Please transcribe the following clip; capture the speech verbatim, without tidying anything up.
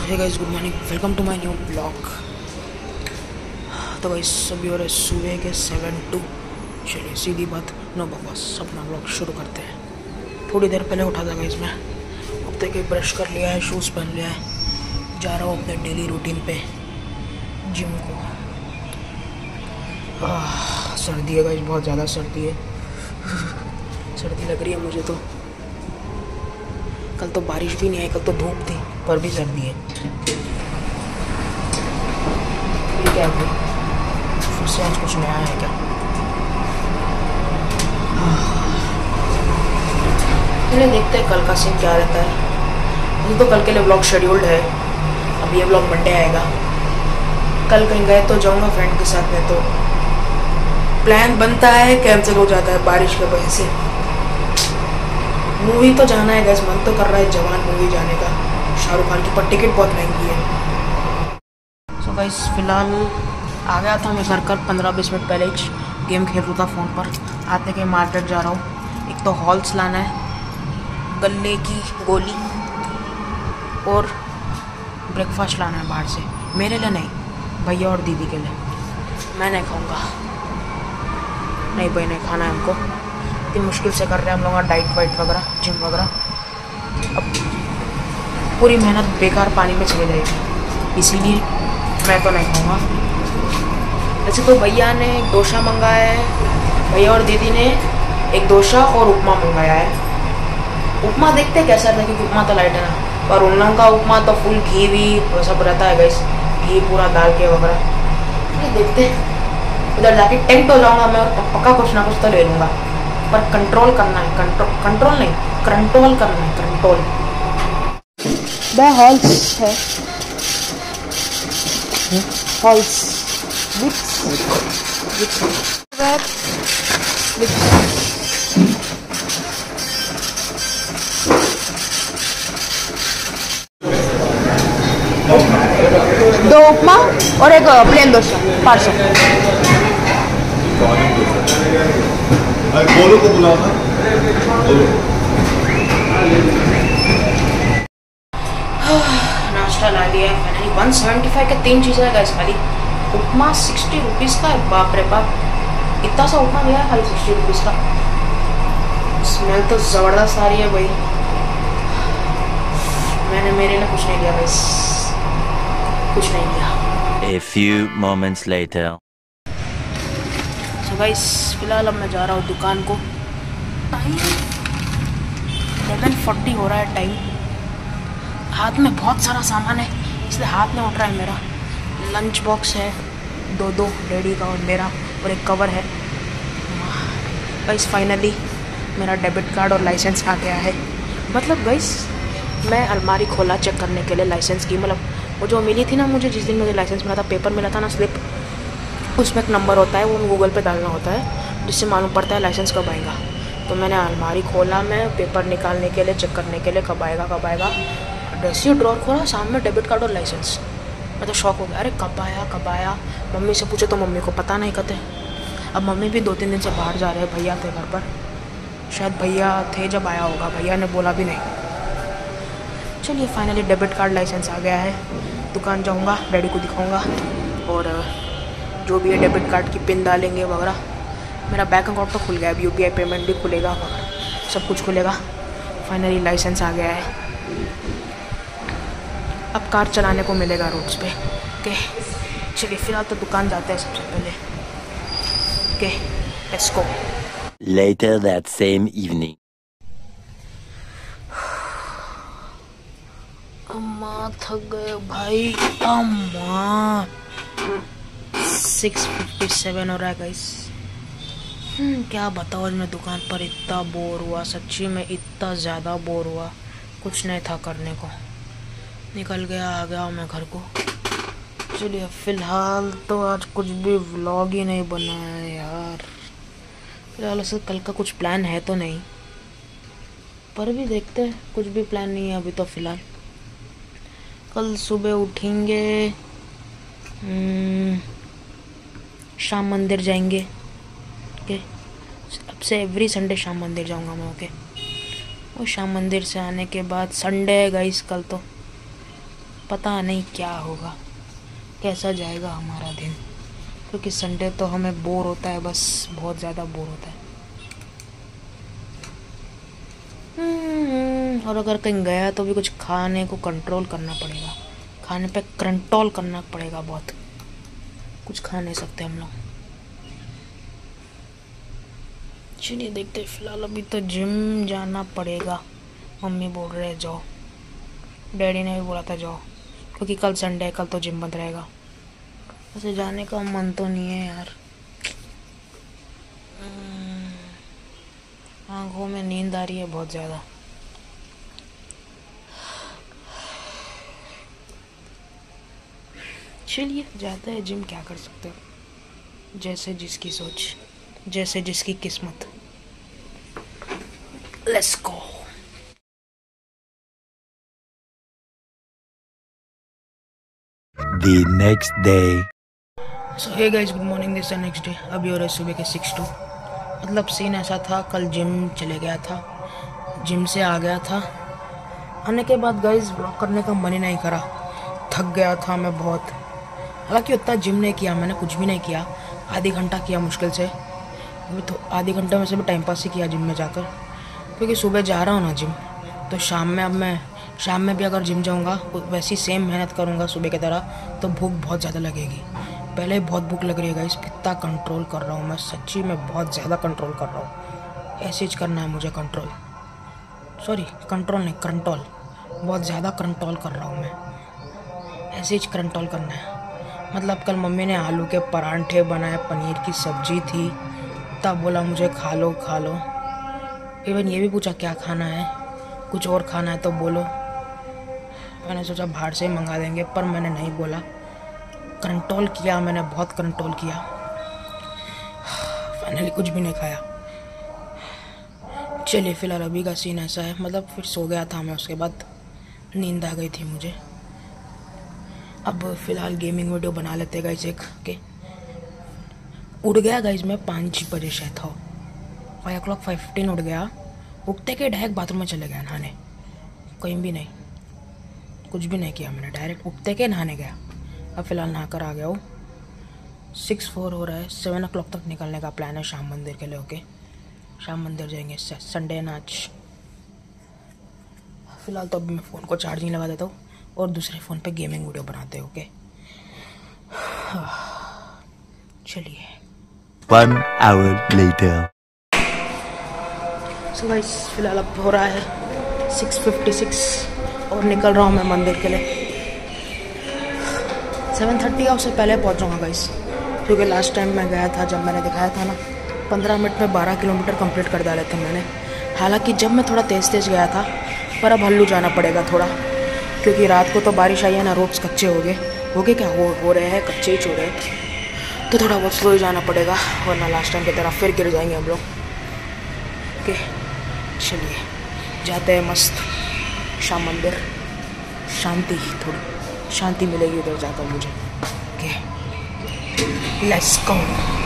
Hey guys, good morning, welcome to my new blog. तो guys सभी हो रहे सुबह के सेवन टू। चलिए सीधी बात, नो बकवास, अपना ब्लॉग शुरू करते हैं। थोड़ी देर पहले उठा था गाइस मैं। अब तक एक ब्रश कर लिया है, शूज़ पहन लिया है, जा रहा हूँ अपने डेली रूटीन पे, जिम को। आह, सर्दी है गाइस, बहुत ज़्यादा सर्दी है। सर्दी लग रही है मुझे तो। कल तो बारिश भी नहीं आई, कल तो धूप थी, पर भी सर्दी है। ये क्या है, फिर से आज कुछ नया है क्या? चलिए देखते हैं कल का सीन क्या रहता है। मुझे तो कल के लिए ब्लॉग शेड्यूल्ड है। अब ये ब्लॉग मंडे आएगा। कल कहीं गए तो जाऊंगा फ्रेंड के साथ में, तो प्लान बनता है, कैंसिल हो जाता है बारिश की वजह से। मूवी तो जाना है गैस, मन तो कर रहा है जवान मूवी जाने का, शाहरुख खान की, पर टिकट बहुत महंगी है। सो गाइस फिलहाल आ गया था मैं घर कर पंद्रह बीस मिनट पहले ही। गेम खेल रहा था फ़ोन पर। आते के मार्केट जा रहा हूँ। एक तो हॉल्स लाना है, गले की गोली, और ब्रेकफास्ट लाना है बाहर से। मेरे लिए नहीं, भैया और दीदी के लिए। मैं नहीं खाऊँगा, नहीं भाई नहीं खाना है हमको। इतनी मुश्किल से कर रहे हैं हम लोग डाइट वाइट वगैरह, जिम वगैरह। अब पूरी मेहनत बेकार पानी में चली जाएगी, इसीलिए मैं तो नहीं खाऊंगा। वैसे तो भैया ने एक डोसा मंगाया है, भैया और दीदी ने एक डोसा और उपमा मंगाया है। उपमा देखते कैसा रहता है, क्योंकि उपमा तो लाइट है ना, पर उन लोगों का उपमा तो फुल घी भी सब रहता है गाइस, घी पूरा डाल के वगैरह। ये देखते हैं, उधर जाके टेंट हो जाऊँगा मैं, और पक्का कुछ ना कुछ तो ले लूँगा। पर कंट्रोल करना है, कंट्रोल कंट्रोल नहीं कंट्रोल करना है, कंट्रोल। वह हॉल्स है, हॉल्स विक्स विक्स विक्स। दो उपमा और एक प्लेन डोसा पार्सल। बोलो को बुलाओ ना, बोलो। नाश्ता ला लिया है फाइनली। वन सेवेंटी फाइव के तीन चीज़ें है गाइस खाली। उपमा सिक्सटी रुपीज़ का है, बाप रे बाप, इतना सा उपमा दिया है खाली सिक्सटी रुपीज़ का। स्मेल तो ज़बरदस्त आ रही है भाई। मैंने मेरे लिए कुछ नहीं लिया गाइस, कुछ नहीं लिया। A few moments later. तो गाइस फिलहाल अब मैं जा रहा हूँ दुकान को। टाइम इलेवन फोर्टी हो रहा है टाइम। हाथ में बहुत सारा सामान है, इसलिए हाथ में उठ रहा है मेरा। लंच बॉक्स है, दो दो डैडी का और मेरा, और एक कवर है। गाइस फाइनली मेरा डेबिट कार्ड और लाइसेंस आ गया है। मतलब गाइस मैं अलमारी खोला चेक करने के लिए लाइसेंस की, मतलब वो जो मिली थी ना मुझे, जिस दिन मुझे लाइसेंस मिला था, पेपर मिला था ना, स्लिप, उसमें एक नंबर होता है, वो गूगल पे डालना होता है, जिससे मालूम पड़ता है लाइसेंस कब आएगा। तो मैंने अलमारी खोला, मैं पेपर निकालने के लिए, चेक करने के लिए कब आएगा कब आएगा। जैसे ड्रॉर खोला, सामने डेबिट कार्ड और लाइसेंस। मैं तो शॉक हो गया, अरे कब आया कब आया। मम्मी से पूछे तो मम्मी को पता नहीं कहते। अब मम्मी भी दो तीन दिन से बाहर जा रहे हैं, भैया थे घर पर, शायद भैया थे जब आया होगा, भैया ने बोला भी नहीं। चलिए फाइनली डेबिट कार्ड लाइसेंस आ गया है। दुकान जाऊँगा, डैडी को दिखाऊँगा, और जो भी है डेबिट कार्ड की पिन डालेंगे वगैरह। मेरा बैंक अकाउंट तो खुल गया, अब यू पी आई पेमेंट भी खुलेगा वगैरह, सब कुछ खुलेगा। फाइनली लाइसेंस आ गया है। अब कार चलाने को मिलेगा रोड्स पे। ओके चलिए फिलहाल तो दुकान जाते हैं सबसे पहले। Okay let's go. Later that same evening. अम्मा थक गए भाई, अम्मा। सिक्स फिफ्टी सेवन हो रहा है गाइस। क्या बताओ, आज मैं दुकान पर इतना बोर हुआ, सच्ची में इतना ज़्यादा बोर हुआ, कुछ नहीं था करने को। निकल गया, आ गया मैं घर को। चलिए फ़िलहाल तो आज कुछ भी व्लॉग ही नहीं बना है यार। फिलहाल ऐसे कल का कुछ प्लान है तो नहीं, पर भी देखते हैं, कुछ भी प्लान नहीं है अभी तो फ़िलहाल। कल सुबह उठेंगे, शाम मंदिर जाएंगे। ओके अब से एवरी संडे शाम मंदिर जाऊंगा मैं। ओके और शाम मंदिर से आने के बाद संडे है गाइस, कल तो पता नहीं क्या होगा, कैसा जाएगा हमारा दिन, क्योंकि संडे तो हमें बोर होता है, बस बहुत ज़्यादा बोर होता है। और अगर कहीं गया तो भी कुछ खाने को कंट्रोल करना पड़ेगा, खाने पे कंट्रोल करना पड़ेगा बहुत, कुछ खा नहीं सकते हम लोग। चलिए देखते, फिलहाल अभी तो जिम जाना पड़ेगा, मम्मी बोल रहे जाओ, डैडी ने भी बोला था जाओ, क्योंकि कल संडे है, कल तो जिम बंद रहेगा। वैसे जाने का मन तो नहीं है यार, आँखों में नींद आ रही है बहुत ज़्यादा। चलिए जाते हैं जिम, क्या कर सकते हो, जैसे जिसकी सोच, जैसे जिसकी किस्मत। Let's go. The next day. So hey guys, good morning, this next day. अभी हो रहे सुबह के सिक्स टू। मतलब सीन ऐसा था, कल जिम चले गया था, जिम से आ गया था, आने के बाद गाइस ब्लॉग करने का मन ही नहीं करा, थक गया था मैं बहुत। हालांकि उतना जिम नहीं किया मैंने, कुछ भी नहीं किया, आधी घंटा किया मुश्किल से, अभी तो आधी घंटे में से भी टाइम पास ही किया जिम में जाकर, क्योंकि सुबह जा रहा हूँ ना जिम, तो शाम में अब मैं शाम में भी अगर जिम जाऊँगा वैसी सेम मेहनत करूँगा सुबह की तरह, तो भूख बहुत ज़्यादा लगेगी। पहले ही बहुत भूख लग रही है गाइस, कितना कंट्रोल कर रहा हूँ मैं, सच्ची में बहुत ज़्यादा कंट्रोल कर रहा हूँ। ऐसे ही करना है मुझे कंट्रोल, सॉरी कंट्रोल नहीं कंट्रोल, बहुत ज़्यादा कंट्रोल कर रहा हूँ मैं, ऐसे ही कंट्रोल करना है। मतलब कल मम्मी ने आलू के परांठे बनाए, पनीर की सब्जी थी, तब बोला मुझे खा लो खा लो। इवन ये भी पूछा क्या खाना है, कुछ और खाना है तो बोलो। मैंने सोचा बाहर से ही मंगा देंगे, पर मैंने नहीं बोला, कंट्रोल किया मैंने, बहुत कंट्रोल किया। फाइनली कुछ भी नहीं खाया। चलिए फिलहाल अभी का सीन ऐसा है, मतलब फिर सो गया था मैं, उसके बाद नींद आ गई थी मुझे। अब फिलहाल गेमिंग वीडियो बना लेते गाइस एक के। उठ गया गाइस मैं पाँच बजे शायद था, five o'clock five fifteen उठ गया। उठते के डायरेक्ट बाथरूम में चले गया नहाने, कहीं भी नहीं, कुछ भी नहीं किया मैंने, डायरेक्ट उठते के नहाने गया। अब फिलहाल नहा कर आ गया हूँ, सिक्स फोर हो रहा है, सेवन ओ क्लॉक तक निकलने का प्लान है शाम मंदिर के लिए। ओके, शाम मंदिर जाएंगे, संडे नाच। फिलहाल तो अभी मैं फ़ोन को चार्जिंग लगा देता हूँ और दूसरे फ़ोन पे गेमिंग वीडियो बनाते हैं। ओके चलिए। One hour later. So guys फिलहाल अब हो रहा है सिक्स फिफ्टी सिक्स और निकल रहा हूँ मैं मंदिर के लिए। सेवन थर्टी का उससे पहले पहुँच जाऊँगा गाइस, क्योंकि लास्ट टाइम मैं गया था, जब मैंने दिखाया था ना, पंद्रह मिनट में बारह किलोमीटर कंप्लीट कर डाले थे मैंने। हालांकि जब मैं थोड़ा तेज़ तेज़ गया था, पर अब हल्लू जाना पड़ेगा थोड़ा, क्योंकि रात को तो बारिश आई है ना, रोड्स कच्चे हो गए हो गए क्या हो हो रहे हैं, कच्चे ही छोड़ रहे हैं, तो थोड़ा बहुत स्लो ही जाना पड़ेगा, वरना लास्ट टाइम की तरह फिर गिर जाएंगे हम लोग। ओके चलिए जाते हैं मस्त शाम मंदिर, शांति, थोड़ी शांति मिलेगी उधर जाकर मुझे। Okay let's go.